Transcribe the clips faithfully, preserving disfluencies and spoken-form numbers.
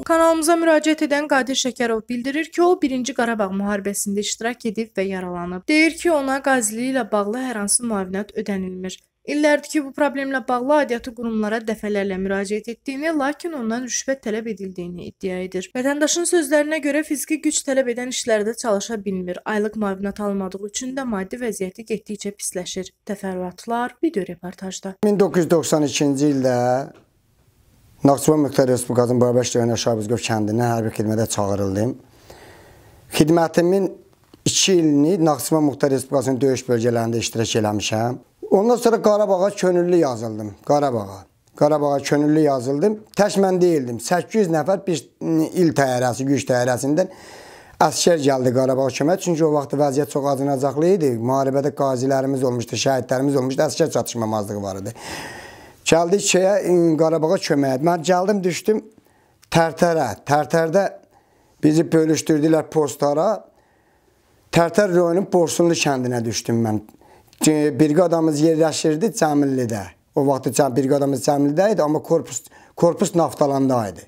Kanalımıza müraciət edən Qadir Şəkərov bildirir ki, o birinci Qarabağ müharibəsində iştirak edib və yaralanıb. Deyir ki, ona qaziliyi ilə bağlı hər hansı müavinət ödənilmir. İllərdir ki, bu problemlə bağlı aidiyyatı qurumlara dəfələrlə müraciət etdiyini, lakin ondan rüşvət tələb edildiyini iddia edir. Vətəndaşın sözlərinə görə fiziki güc tələb edən işlərdə çalışa bilmir. Aylıq müavinət almadığı üçün də maddi vəziyyəti getdikcə pisləşir. Təfərrüatlar video reportajda. min doqquz yüz doxsan ikinci ildə Naxçıvan Muxtar Respublikasının Babəş rayonu Şahbuzqov kəndinə hərbi xidmətə çağırıldım. Xidmətimin iki ilini Naxçıvan Muxtar Respublikasının döyüş bölgələrində iştirak eləmişəm. Ondan sonra Qarabağa könüllü yazıldım. Qarabağa. Qarabağa könüllü yazıldım. Tək mən deyildim. səkkiz yüz nəfər bir il təyyarəsi, güc təyyarəsindən əskər gəldi Qarabağa kömək. Çünki o vaxt vəziyyət çox acınacaqlı idi. Müharibədə qazilərimiz olmuşdu, şəhidlərimiz olmuşdu, əskər çatışmamazlığı var idi. Gəldik şeyə, Qarabağa köməyə. Mən gəldim, düşdüm Tərtərə. Tərtərdə bizi bölüşdürdülər postlara. Tərtər rayonunun Borsunlu kəndinə düşdüm mən. Briqadamız yerləşirdi Cəmillidə. O vaxt briqadamız Cəmillidə idi, amma korpus, korpus Naftalanda idi.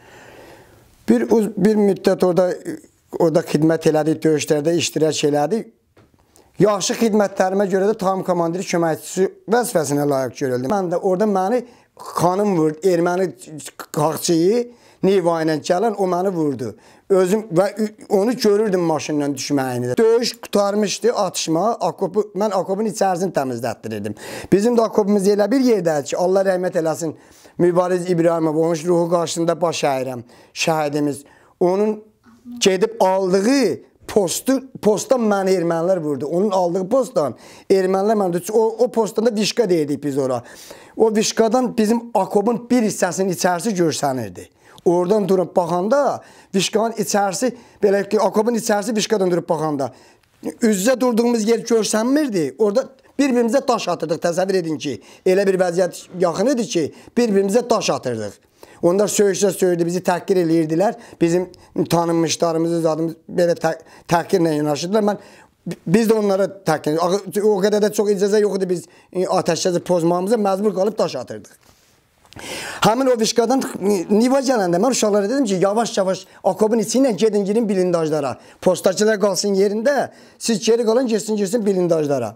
Bir, bir müddət orada, orada xidmət elədik, döyüşlərdə iştirak elədik. Yaxşı xidmətlərimə görə də tam komandiri köməkçisi vəzifəsinə layiq görüldüm. Mən də orada məni xanım vurdu, erməni xalqçıyı, Niva ilə gələn o məni vurdu. Özüm və onu görürdüm maşından düşməyini. Döyüş qutarmışdı, atışma. Akopu, mən akopun içərisini təmizlətdirirdim. Bizim də akopumuz elə bir yerdədir ki, Allah rəhmət eləsin, Mübariz İbrahimov, onun ruhu qarşısında baş əyirəm, şəhidimiz. Onun gedib aldığı postu, postdan məni ermənilər vurdu. Onun aldığı postdan ermənilər məni vurdu. O, o postdan da vişqa deyirdik biz ora. O vişqadan bizim akopun bir hissəsinin içərisi görsənirdi. Oradan durub baxanda, vişqanın içərisi, belə ki, akopun içərisi vişqadan durub baxanda, üzrə durduğumuz yer görsənmirdi. Orada bir-birimizə daş atırdıq, təsəvvür edin ki, elə bir vəziyyət yaxın idi ki, bir-birimizə daş atırdıq. Onlar söyüşlə söyürdü, bizi təhqir eləyirdilər. Bizim tanınmışlarımızı, zadımız belə tə təhqirlə yanaşırdılar. Mən, biz də onlara təhqir, o qədər də çox icazə yox idi biz atəşkəsi pozmamıza, məcbur qalıb daş atırdıq. Həmin o vişqadan Niva gələndə mən uşaqlara dedim ki, yavaş-yavaş akopun içi ilə gedin, girin blindajlara. Postacılar qalsın yerində, siz geri qalın, girsin, girsin blindajlara.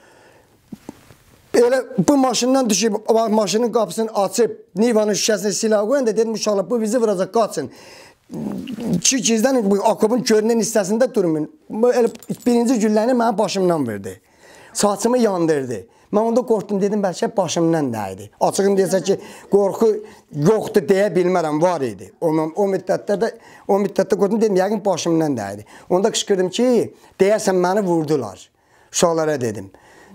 Elə bu maşından düşüb, maşının qapısını açıb, Nivanın şüşəsini silah qoyun da dedim, uşaqlar bu bizi vuracaq, qaçın. Ki gizdən bu akopun görünən hissəsində durmayın. Birinci gülləni mənim başımdan verdi. Saçımı yandırdı. Mən onda qorxdum, dedim, bəlkə başımdan nə idi? Açığım deyəsə ki, qorxu yoxdur deyə bilmərəm, var idi. O, o müddətdə də, o müddətdə qorxdum, dedim, yəqin başımdan nə idi? Onda qışqırdım ki, deyərsən məni vurdular. Uşaqlara dedim.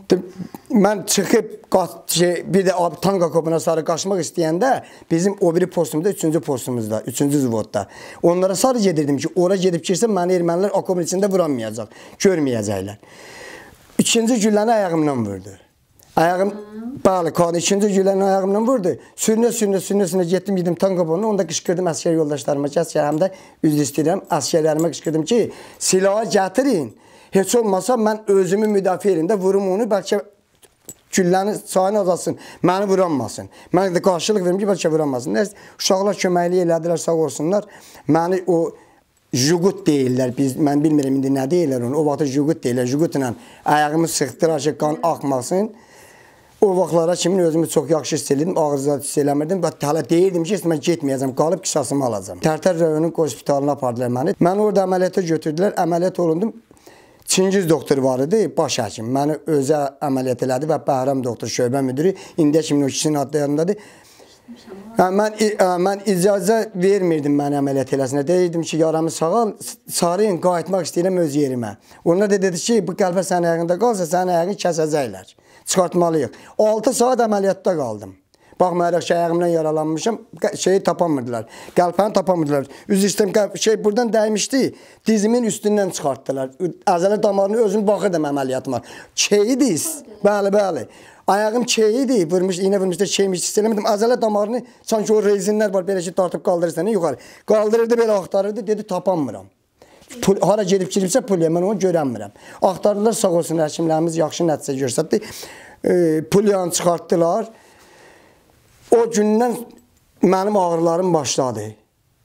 Mən çıxıb, şey, bir də tank akopuna sarı qaçmaq istəyəndə, bizim o biri postumuzda, üçüncü postumuzda, üçüncü zvodda. Onlara sarı gedirdim ki, ora gedib girsə, məni ermənilər akopun içində vuramayacaq, görməyəcəklər. İkinci gülləni ayağımdan vurdu. Ayağım, bəli, kan ikinci gülləni ayağımdan vurdu. Sürünə, sürünə, sürünə, sürünə getdim, yedim tank akopuna, onda qışqırdım əskər yoldaşlarıma ki, əskər həm də üzr istəyirəm, əskərlərimə qışqırdım ki, silahı gətirin. Heç olmasa mən özümü müdafiə edim də, vurum onu, bəlkə gülləni sayını azalsın, məni vuranmasın. Mən də qarşılıq verim ki, bəlkə vuranmasın. Nəsə, uşaqlar köməkliyi elədilər, sağ olsunlar. Məni o jugut deyirlər, biz, mən bilmirəm indi nə deyirlər onu, o vaxtda jugut deyirlər, jugutla ayağımı sıxdırar ki, qan axmasın. O vaxtlara kimin özümü çox yaxşı hiss edirdim, ağızda hiss eləmirdim və hələ deyirdim ki, mən getməyəcəm, qalıb qisasımı alacam. Tərtər rayonunun hospitalına apardılar məni. Məni orada əməliyyata götürdülər, əməliyyat olundum. Çingiz doktor var idi, baş həkim. Məni özə əməliyyat elədi və Bəhram doktor, şöbə müdürü, indiyə kimin o kişinin adlarındadır. Mən, mən icazə vermirdim məni əməliyyat eləsinə. Deyirdim ki, yaramı sağal, sarıyın, qayıtmaq istəyirəm öz yerimə. Onlar da dedi ki, bu qəlbə sənin ayağında qalsa, sənin ayağını kəsəcəklər. Çıxartmalıyıq. altı saat əməliyyatda qaldım. Baxmayaraq ki, ayağımdan yaralanmışım, şeyi tapamırdılar. Qəlpəni tapamırdılar. Üz istəyim, şey buradan dəymişdi, dizimin üstündən çıxartdılar. Əzələ damarını özüm baxırdım əməliyyatıma. Keyidi, bəli, bəli. Ayağım keyidi, vurmuş, iğnə vurmuşda keymiş hiss eləmirdim. Əzələ damarını, sanki o rezinlər var, belə ki, tartıb qaldırırsan, yuxarı. Qaldırırdı, belə axtarırdı, dedi, tapamıram. Pul, hara gedib giribsə pulya, mən onu görənmirəm. Axtardılar, sağ olsun, həkimlərimiz yaxşı nəticə görsətdi. E, pulyanı çıxartdılar. O gündən mənim ağrılarım başladı.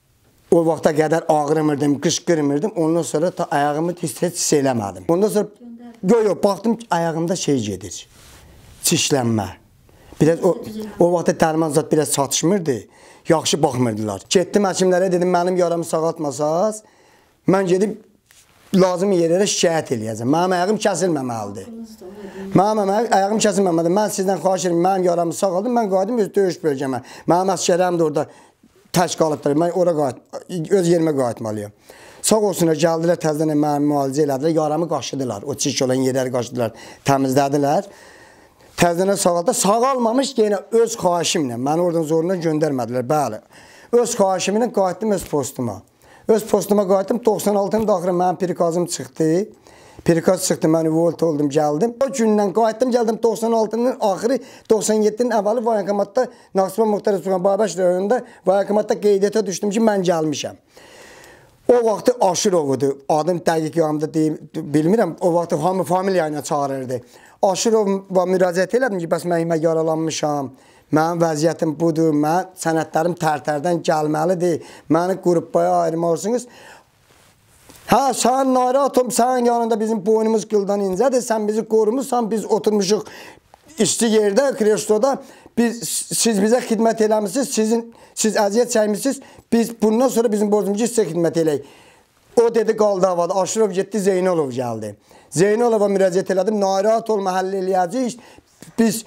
O vaxta qədər ağrımırdım, qışqırmırdım. Ondan sonra ta ayağımı hiss hiss eləmədim. Ondan sonra yo yo baxdım ki, ayağımda şey gedir. Çişlənmə. Biraz o o vaxtda dərman zat biraz çatışmırdı. Yaxşı baxmırdılar. Getdim həkimlərə dedim mənim yaramı sağaltmasaz, mən gedib lazım yerlərə şikayət eləyəcəm. Mənim ayağım kəsilməməlidir. Mənim ayağım kəsilməməlidir. Mən sizdən xahiş edirəm, mənim yaramı sağaldım, mən qayıdım öz döyüş bölgəmə. Mənim əsgərlərim də orada tək qalıbdır. Mən ora qayıt, öz yerimə qayıtmalıyam. Sağ olsunlar, gəldilər təzədən mənim müalicə elədilər, yaramı qaşıdılar. O çiş olan yerləri qaşıdılar, təmizlədilər. Təzədən sağaldı. Sağalmamış yenə öz xahişimlə, məni oradan zoruna göndərmədilər, bəli. Öz xahişimlə qayıtdım öz postuma. Öz postuma qayıtdım, doxsan altının daxırı mənim prikazım çıxdı. Prikaz çıxdı, mən volt oldum, gəldim. O gündən qayıtdım, gəldim doxsan altının axırı, doxsan yeddinin əvvəli voyankomatda, Naxçıvan Muxtar Respublikası Babəş rayonunda voyankomatda qeydiyyata düşdüm ki, mən gəlmişəm. O vaxtı Aşırovudur, adım dəqiq yanımda deyim, bilmirəm, o vaxtı hamı familiya ilə çağırırdı. Aşırova müraciət elədim ki, bəs mən yaralanmışam, mənim vəziyyətim budur, mən sənədlərim tər-tərdən gəlməlidir, məni qrupaya ayırmalısınız. Ha, sən narahatom, sənin yanında bizim boynumuz qıldan incədir, sən bizi qorumuşsan, biz oturmuşuq işçi yerdə, krestoda, biz, siz bizə xidmət eləmişsiniz, sizin, siz əziyyət çəkmişsiniz, biz bundan sonra bizim borcumuz sizə xidmət eləyik. O dedi, qaldı havada, Aşırov getdi, Zeynalov gəldi. Zeynalova müraciət elədim, narahat olma, həll eləyəcəyik, biz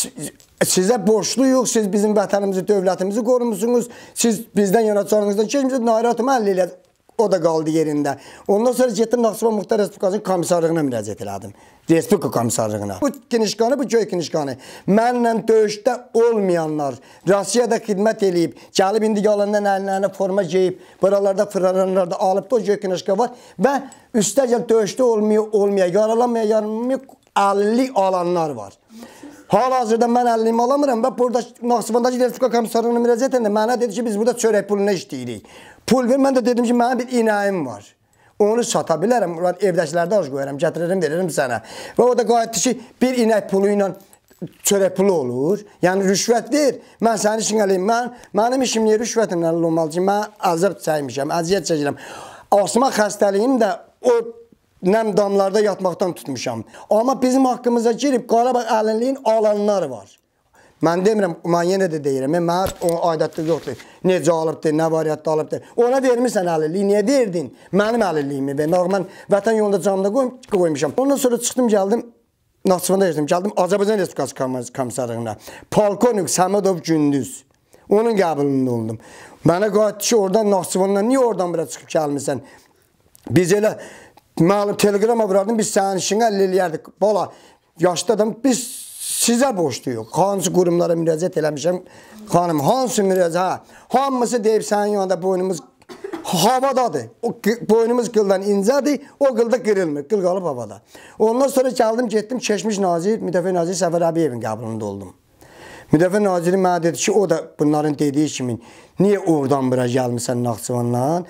sizə borçluyuq, siz bizim vətənimizi, dövlətimizi qorumuşsunuz, siz bizdən yana canınızdan keçmişsiniz, narahat olma, həll eləyəcəyik. O da qaldı yerində. Ondan sonra getdim Naxçıvan Muxtar Respublikasının komissarlığına müraciət elədim. Respublika komissarlığına. Bu kinişkanı, bu köy kinişkanı. Mənlə döyüşdə olmayanlar, Rusiyada xidmət eləyib, gəlib indi yalandan əllərinə forma geyib, buralarda, fırlanlarda alıb da o köy kinişka var və üstəgəl döyüşdə olmaya, olmaya, yaralanmaya, yaralanmaya əlli alanlar var. Hal-hazırda mən əlliyimi alamıram və burada Naxçıvandakı Respublika komissarlığına müraciət edəndə mənə dedi ki, biz burada çörək puluna işləyirik. Pul ver, mən də dedim ki, mənim bir inəyim var. Onu sata bilərəm, evdəkilərdə az qoyarım, gətirirəm, veririm sənə. Və o da qayıtdı ki, bir inək pulu ilə çörək pulu olur. Yəni, rüşvət ver, mən səni işin eləyim. Mən, mənim işim niyə rüşvətimlə olmalı ki, mən əzab çəkmişəm, əziyyət çəkirəm. Asma xəstəliyim də o nəm damlarda yatmaqdan tutmuşam. Amma bizim haqqımıza girib Qarabağ əlilliyin alanlar var. Mən demirəm, mən yenə də deyirəm, mən o adətdə yoxdur. Necə alıbdır, nə variyyatda alıbdır. Ona vermirsən əlilliyi, niyə verdin? Mənim əlilliyimi ver. Mən vətən yolunda canımda qoymuşam. Ondan sonra çıxdım, gəldim, Naxçıvanda yaşadım, gəldim Azərbaycan Respublikası komissarlığına. Polkovnik Səmədov Gündüz. Onun qəbulunda oldum. Mənə qayıtdı ki, oradan Naxçıvandan, niyə oradan bura çıxıb gəlmirsən? Biz elə, məlum, telegrama vurardım, biz sənin işini əlil eləyərdik. Bala, yaşlı adam, biz sizə borçluyuq. Hansı qurumlara müraciət eləmişəm? Xanım, hansı müraciət? Hə, hamısı deyib sənin yanında boynumuz havadadır. O boynumuz qıldan incədir, o qılda qırılmır. Qıl qalıb havada. Ondan sonra gəldim, getdim, keçmiş nazir, Müdafiə naziri Səfər Əbiyevin qəbulunda oldum. Müdafiə naziri mənə dedi ki, o da bunların dediyi kimi, niyə oradan bura gəlmirsən Naxçıvandan?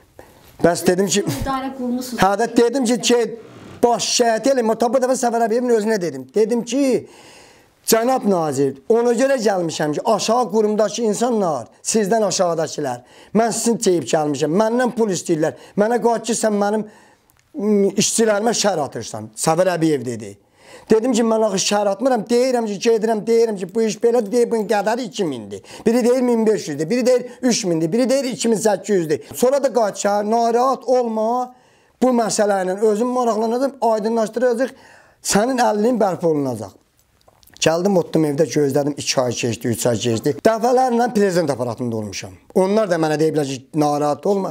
Bəs dedim ki, hə də dedim ki, ki baş şəhət eləyim, o bu dəfə Səfər Əbiyevin özünə dedim. Dedim ki, cənab nazir, ona görə gəlmişəm ki, aşağı qurumdakı insanlar, sizdən aşağıdakilər, mən sizin çeyib gəlmişəm, məndən pul istəyirlər, mənə qayıt ki, sən mənim işçilərimə şər atırsan, Səfər Əbiyev dedi. Dedim ki, mən axı şər atmıram, deyirəm ki, gedirəm, deyirəm ki, bu iş belədir, deyir, bunun qədəri iki mindir. Biri deyir min beş yüzdür, biri deyir üç mindir, biri deyir iki min səkkiz yüzdür. Sonra da qayıt şər, narahat olma, bu məsələ ilə özüm maraqlanacaq, aydınlaşdıracaq, sənin əlinin bərpa olunacaq. Gəldim, otdum evdə gözlədim, iki ay keçdi, üç ay keçdi. Dəfələrlə prezident aparatında olmuşam. Onlar da mənə deyiblər ki, narahat olma.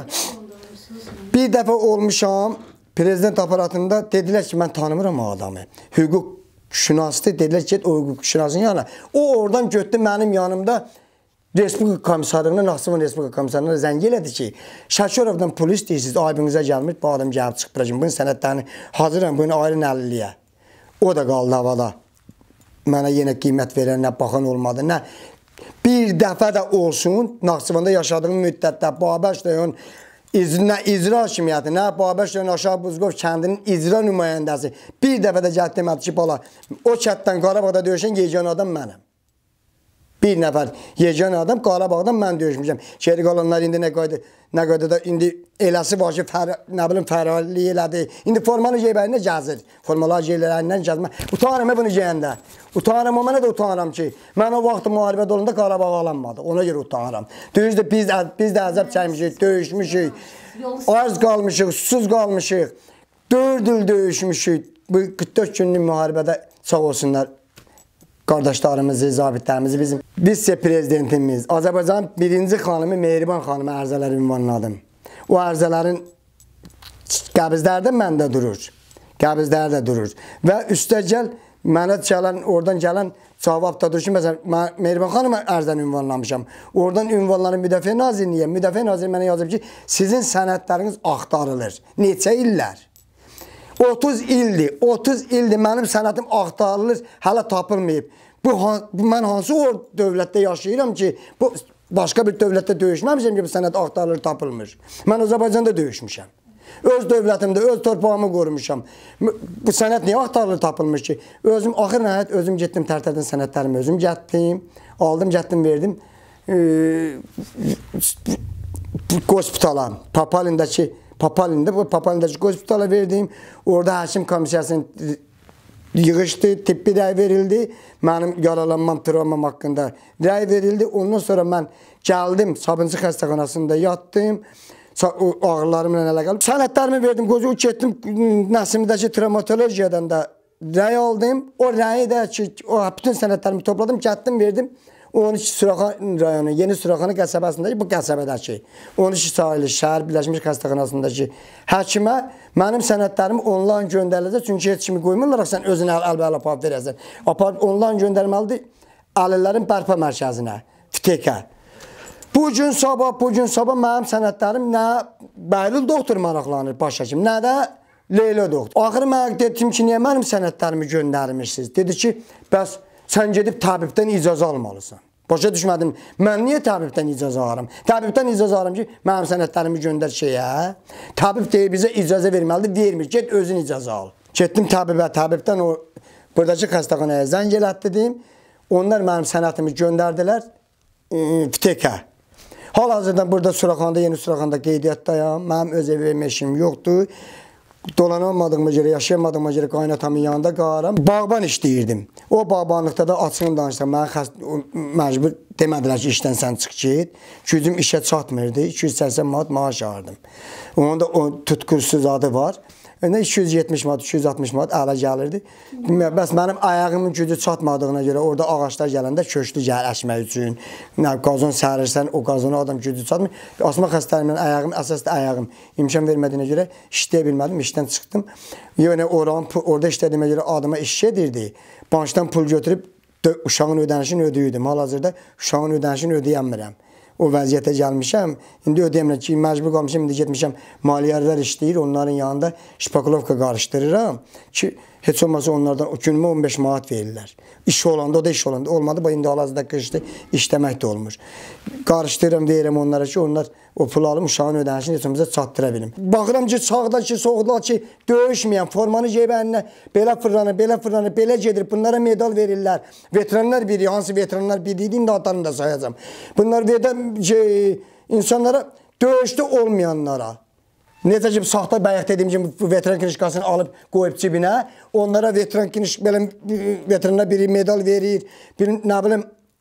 Bir dəfə olmuşam, prezident aparatında dedilər ki, mən tanımıram o adamı. Hüquq şünasıdır, dedilər ki, get o hüquq şünasının yanına. O oradan götdü mənim yanımda Respublika komissarlığına, Naxçıvan Respublika komissarlığına zəng elədi ki, Şəkirovdan pul istəyirsiniz, aybınıza gəlmir, bu adam gəlib çıxıb bıracım, bunun sənədlərini hazıram, bunu ayrı əlilliyə. O da qaldı havada. Mənə yenə qiymət verən, nə baxan olmadı, nə bir dəfə də olsun, Naxçıvanda yaşadığım müddətdə Babəş rayon nə icra hakimiyyəti, nə Babəş rayon Aşağı Buzqov kəndinin icra nümayəndəsi bir dəfə də gəlib demədi ki, bala, o kətdən Qarabağda döyüşən yeganə adam mənəm. Bir nəfər yeganə adam Qarabağdan mən döyüşmüşəm. Geri qalanlar indi nə qayda nə qayda da indi eləsi var ki, fər, nə bilim fərallik elədi. İndi formalı geybərinə gəzir. Formalı geylərindən gəzmə. Utanıram bunu geyəndə. Utanıram, o mənə də utanıram ki, mən o vaxt müharibə dolanda Qarabağ alınmadı. Ona görə utanıram. Düzdür, biz biz də əzab çəkmişik, döyüşmüşük. Az qalmışıq, susuz qalmışıq. dörd il döyüşmüşük. Bu qırx dörd günlük müharibədə sağ olsunlar. Qardaşlarımızı, zabitlərimizi, bizim vitse-prezidentimiz, Azərbaycanın birinci xanımı Mehriban xanımı ərzələr ünvanladım. O ərzələrin qəbizləri də məndə durur. Qəbizləri də durur. Və üstəgəl mənə gələn, oradan gələn cavab da durur ki, məsələn, mən Mehriban xanımı ərzən ünvanlamışam. Oradan ünvanların Müdafiə Nazirliyə, Müdafiə Nazirliyə mənə yazıb ki, sizin sənədləriniz axtarılır. Neçə illər? otuz ildir, otuz ildir mənim sənətim axtarılır, hələ tapılmayıb. Bu, bu mən hansı o dövlətdə yaşayıram ki, bu başqa bir dövlətdə döyüşməmişəm ki, bu sənət axtarılır, tapılmır. Mən Azərbaycanda döyüşmüşəm. Öz dövlətimdə, öz torpağımı qorumuşam. Bu sənət niyə axtarılır, tapılmış ki? Özüm, axır nəhayət özüm getdim, tərtərdən sənətlərimi özüm gətdim, aldım, gətdim, verdim. Hospitala, Papalindəki Papalində, bu Papalindəki hospitala verdim. Orada həkim komissiyasının yığışdı, tibbi rəy verildi. Mənim yaralanmam, travmam haqqında rəy verildi. Ondan sonra mən gəldim, Sabunçu xəstəxanasında yatdım. Ağrılarımla əlaqəli. Sənədlərimi verdim, qozu getdim, Nəsimdəki travmatologiyadan da rəy aldım. O rəyi də ki, o bütün sənədlərimi topladım, gətdim, verdim. on iki Suraxan rayonu, Yeni Suraxanı qəsəbəsindəki, bu qəsəbədəki on iki sayılı şəhər Birləşmiş Xəstəxanasındakı həkimə mənim sənədlərim onlayn göndəriləcək. Çünki heç kimi qoymurlar, sən özünə əl-bəl aparıb verəsən. Aparıb onlayn göndərməlidir Əlillərin Bərpa Mərkəzinə, F T K. Bu gün sabah, bu gün sabah mənim sənədlərim nə Bəhlul doktor maraqlanır, baş həkim, nə də Leyla doktor. Axırı mənə dedim ki, niyə mənim sənədlərimi göndərmişsiniz? Dedi ki, bəs sən gedib təbibdən icazə almalısan. Başa düşmədim, mən niyə təbibdən icazə alıram? Təbibdən icazə alıram ki, mənim sənədlərimi göndər şeyə. Təbib deyir, bizə icazə verməlidir, vermir. Get, özün icazə al. Getdim təbibə, təbibdən o buradakı xəstəxanaya zəng elətdirdim. Onlar mənim sənətimi göndərdilər F T K. Hal-hazırda burada Suraxanda, Yeni Suraxanda qeydiyyatdayam. Mənim öz evim, eşim yoxdur. Dolanamadığıma görə, yaşayamadığıma görə qaynatamın yanında qalıram. Bağban işləyirdim. O bağbanlıqda da açığını danışsam, mənə məcbur demədilər ki, işdən sən çıx get. Gücüm işə çatmırdı, iki yüz səksən manat maaş alırdım. Onun da o tutkursuz adı var. iki yüz yetmiş manat, iki yüz altmış manat ələ gəlirdi. Bəs mənim ayağımın gücü çatmadığına görə orada ağaçlar gələndə köşkü gəl əkmək üçün. Qazon sərirsən, o qazona adam gücü çatmır. Asma xəstələrimdən ayağım, əsasda ayağım imkan vermədiyinə görə işləyə bilmədim, işdən çıxdım. Yəni orada işlədiyimə görə adıma iş edirdi. Bankdan pul götürüb uşağın ödənişini ödəyirdim. Hal-hazırda uşağın ödənişini ödəyəmirəm. O vəziyyətə gəlmişəm. İndi ödəyəmirəm ki, məcbur qalmışam, indi getmişəm, maliyyərlər işləyir, onların yanında şpakulovka qarışdırıram ki, heç olmasa onlardan günümə on beş manat verirlər. İş olanda, o da iş olanda olmadı, bu indi hal-hazırda qışdı, işləmək də olmur. Qarışdırıram, verirəm onlara ki, onlar o pul alım, uşağın ödənişini heç olmasa çatdıra bilim. Baxıram ki, sağda ki, soğuda ki, döyüşməyən, formanı geybəninə belə fırlanır, belə fırlanır, belə gedir, bunlara medal verirlər. Veteranlar biri, hansı veteranlar biriydi, indi adlarını da sayacam. Bunlar şey, insanlara, döyüşdə olmayanlara, necə ki, saxta bayaq dediyim kimi bu veteran knişkasını alıb qoyub cibinə, onlara veteran knişk, belə veteranlar biri medal verir, bir, nə bilim,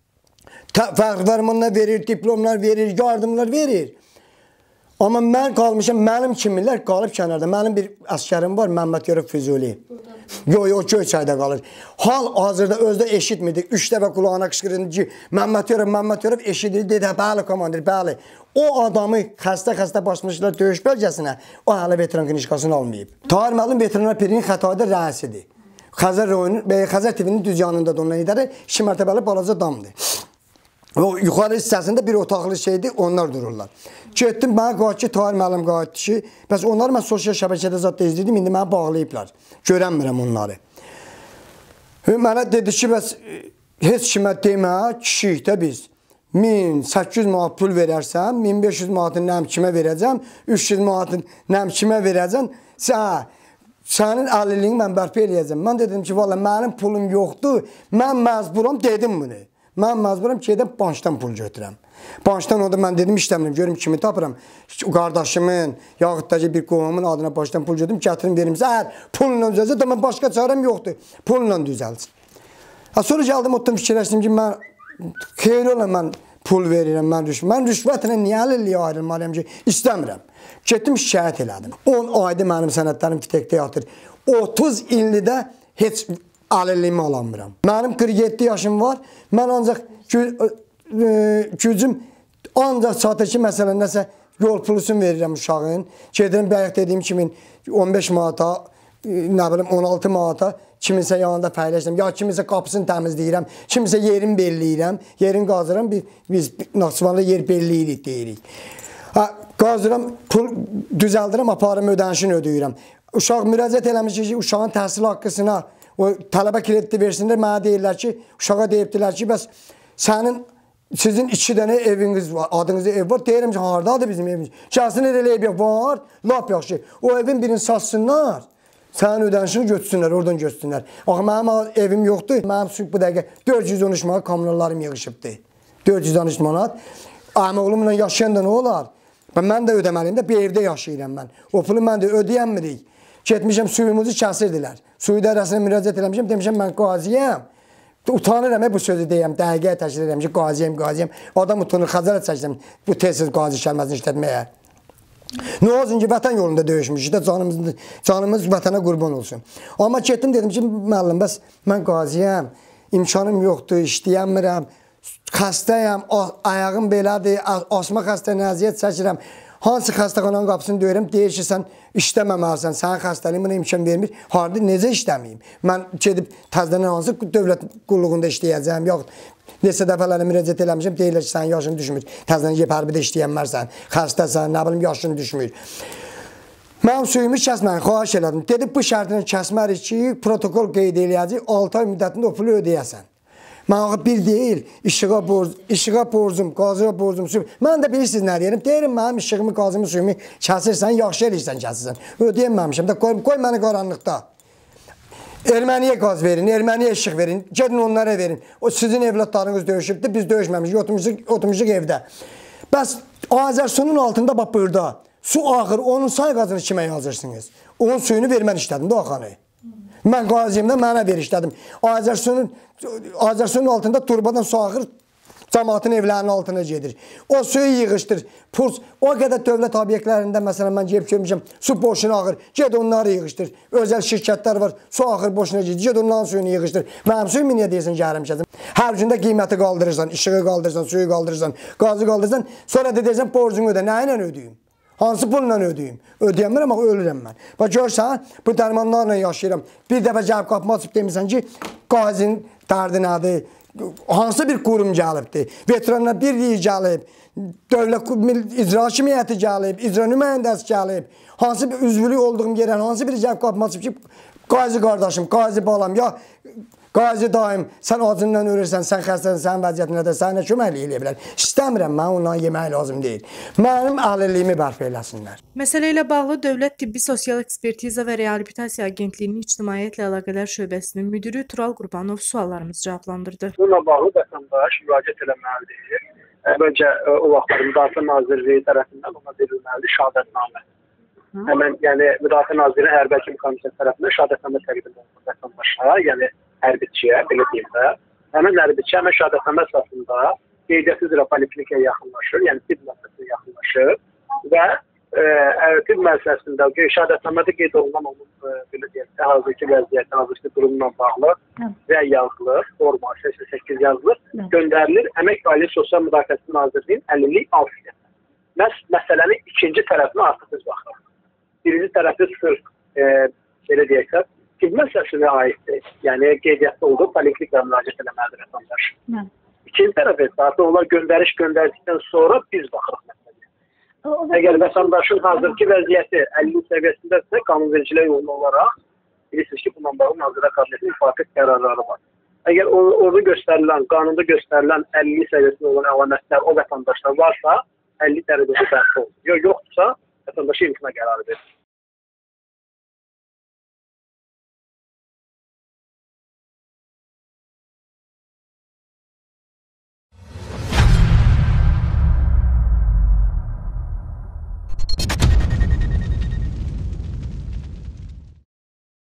fərqlərmanlar verir, diplomlar verir, yardımlar verir. Amma mən qalmışam, mənim kimilər qalıb kənarda. Mənim bir əskərim var, Məmməd Yorub Füzuli. Yox, o Göyçayda qalır. Hal-hazırda özdə eşitmirdi. Üç dəfə qulağına qışqırırdı ki, Məmməd Yorub, Məmməd Yorub eşidir, dedi, bəli, komandir, bəli. O adamı xəstə-xəstə başmışlar döyüş bölgəsinə, o hələ veteran knişkasını almayıb. Tahir müəllim veteranlar birinin xətayda rəisidir. Xəzər Xəzər T V-nin düz yanındadır ondan idarə, iki mərtəbəli balaca damdır. O yuxarı hissəsində bir otaqlı şeydir, onlar dururlar. Getdim, mənə qayıt ki, Tahir müəllim qayıtdı ki, bəs onları mən sosial şəbəkədə zətdə izləyirdim, indi mənə bağlayıblar. Görənmirəm onları. Mənə dedi ki, bəs heç kimə demə, kişiyik də biz. min səkkiz yüz manat pul verərsən, min beş yüz manatın nəm kimə verəcəm, üç yüz manatın nəm kimə verəcəm, sən, sənin əlilliyini mən bərpa eləyəcəm. Mən dedim ki, valla mənim pulum yoxdur, mən məcburam dedim bunu. mən məcburam ki, edəm bankdan pul götürəm. Bankdan o da mən dedim işləmirəm, görüm kimi tapıram. Qardaşımın, yaxud da ki, bir qohumun adına bankdan pul götürüm, gətirim verim. Zəhər pulla düzəlsə də mən başqa çarəm yoxdur. Pulla düzəlsin. Sonra gəldim, otdum fikirləşdim ki, mən xeyri olan mən pul verirəm, mən rüşvət. Mən rüşvətlə niyə əlilliyə ayrılmalıyam ki, istəmirəm. Getdim şikayət elədim. on ayda mənim sənədlərim fitekdə yatır. otuz illidə heç əlilliyimi alamıram. Mənim qırx yeddi yaşım var. Mən ancaq gücüm ancaq çatır ki, məsələn, nəsə yol pulusun verirəm uşağın. Gedirəm, bayaq dediyim kimi on beş manata, nə bilim on altı manata kiminsə yanında paylaşıram. Ya kiminsə qapısını təmizləyirəm, kiminsə yerin belləyirəm, yerin qazıram, biz Naxçıvanda yer belləyirik deyirik. Qazıram, pul düzəldirəm, aparım, ödənişini ödəyirəm. Uşaq müraciət eləmiş ki, uşağın təhsil haqqısına o tələbə krediti versinlər, mənə deyirlər ki, uşağa deyibdilər ki, bəs sənin, sizin iki dənə eviniz var, adınızda ev var, deyirəm ki, haradadır bizim evimiz? Gəlsin elə ev var, lap yaxşı, o evin birini satsınlar, sənin ödənişini götürsünlər, oradan götürsünlər. Axı, mənim evim yoxdur, mənim bu dəqiqə dörd yüz on üç manat kommunallarım yığışıbdır. dörd yüz on üç manat, əmi oğlumla yaşayan da nə olar? Mən də ödəməliyim də, bir evdə yaşayıram mən. O pulu mən də ödəyənmirik. Getmişəm, suyumuzu kəsirdilər. Suyu dərəsinə müraciət eləmişəm, demişəm, mən qaziyəm. Utanıram, bu sözü deyəm, dəqiqəyə təşkil edirəm ki, qaziyəm, qaziyəm. Adam utanır, xəzərət çəkirəm bu tez-tez qazi kəlməsini işlətməyə. Nə olsun ki, vətən yolunda döyüşmüş, canımız, canımız vətənə qurban olsun. Amma getdim, dedim ki, müəllim, bəs mən qaziyəm, imkanım yoxdur, işləyəmirəm, xəstəyəm, ayağım belədir, asma xəstəyinə əziyyət çəkirəm. Hansı xəstəxananın qapısını döyürəm, deyir ki, sən işləməməlisən, sənin xəstəliyin buna imkan vermir. Harada, necə işləməyim? Mən gedib təzdən hansı dövlət qulluğunda işləyəcəm, yoxdur. Neçə dəfələrlə müraciət eləmişəm, deyirlər ki, sənin yaşın düşmür. Təzdən yep hərbidə işləyənmərsən, xəstəsən, nə bilim, yaşın düşmür. Mən suyumu kəsməyin, xahiş elədim. Dedib, bu şərtini kəsmərik ki, protokol qeyd eləyəcək, altı ay müddətində o pulu ödəyəsən. Mən bir deyil, işığa borcum, işığa borcum, qazıya borcum, suyum. Mən də bilirsiniz nə deyirəm, deyirəm, mənim işığımı, qazımı, suyumu kəsirsən, yaxşı eləyirsən, kəsirsən. Ödəyəməmişəm də, qoy, qoy məni qaranlıqda. Erməniyə qaz verin, erməniyə işıq verin, gedin onlara verin. O sizin evlatlarınız döyüşübdür, biz döyüşməmişik, oturmuşuq, oturmuşuq evdə. Bəs Azərsunun altında, bax burada, su axır, onun say qazını kimə yazırsınız? Onun suyunu vermən işlədim də axanı. Mən qaziyimdə mənə ver işlədim. Azərsunun, Azərsunun altında turbadan su axır, cəmaatın evlərinin altına gedir. O suyu yığışdır. Purs, o qədər dövlət obyektlərində, məsələn, mən gelib görmüşəm, su boşuna axır, ged onları yığışdır. Özəl şirkətlər var, su axır boşuna gedir, ged onların suyunu yığışdır. Mənim suyumu niyə deyirsən ki, hərəmkədim? Hər gündə qiyməti qaldırırsan, işığı qaldırırsan, suyu qaldırırsan, qazı qaldırırsan, sonra da deyirsən, borcunu ödə, nə ilə ödəyim? Hansı pulla ödəyim? Ödəyəmirəm, amma ölürəm mən. Bax, görsən, bu dərmanlarla yaşayıram. Bir dəfə gəlib qapımı açıb demirsən ki, qazinin dərdi nədir? Hansı bir qurum gəlibdir? Veteranlar birliyi gəlib, dövlət icra hakimiyyəti gəlib, icra nümayəndəsi gəlib. Hansı bir üzvülük olduğum yerən, hansı bir gəlib qapımı açıb ki, qazi qardaşım, qazi balam, ya qazi daim, sən acından ölürsən, sən xəstəsən, sənin vəziyyətində, sənə köməklik eləyə bilər. İstəmirəm, mən ondan yemək lazım deyil. Mənim əlilliyimi bərpa eləsinlər. Məsələ ilə bağlı Dövlət Tibbi Sosial Ekspertiza və Reabilitasiya Agentliyinin İctimaiyyətlə Əlaqələr Şöbəsinin müdiri Tural Qurbanov suallarımızı cavablandırdı. Bununla bağlı vətəndaş müraciət eləməlidir. Əvvəlcə o vaxtlar Müdafiə Nazirliyi tərəfindən ona verilməlidir şəhadətnamə. Həmən, yəni Müdafiə Nazirliyi Hərbi Həkim Komissiyası tərəfindən şəhadətnamə təqdim olunur vətəndaşa, yəni hərbiçiyə, belə deyim də. Həmən hərbiçi həmən şəhadətnamə əsasında qeydiyyat üzrə poliklinikaya yaxınlaşır, yəni tibb müəssisəsinə yaxınlaşır və e, tibb müəssisəsində şəhadətnamədə qeyd olunan onun e, belə deyim də, hazırki vəziyyəti, hazırki durumla bağlı və yazılır, forma səksən səkkiz yazılır, göndərilir Əmək və Ailə Sosial Müdafiəsi Nazirliyinin əlillik ofisində. Məs məsələnin ikinci tərəfinə artıq biz baxırıq. Birinci tərəfi sırf e, belə deyək də, tibb müəssisəsinə aiddir. Yəni qeydiyyatda olduğu poliklinikaya müraciət eləməlidir vətəndaş. İkinci tərəfi artıq onlar göndəriş göndərdikdən sonra biz baxırıq məsələyə. Əgər vətəndaşın hazırki vəziyyəti əlillik səviyyəsindəsə, qanunvericiliyə uyğun olaraq bilirsiniz ki, bununla bağlı Nazirlər Kabinetinin müvafiq qərarları var. Əgər orada göstərilən, qanunda göstərilən əlillik səviyyəsində olan əlamətlər o vətəndaşlar varsa, əlillik dərəcəsi bərpa olur. Yox, yoxdursa, vətəndaşa imtina qərarı verir.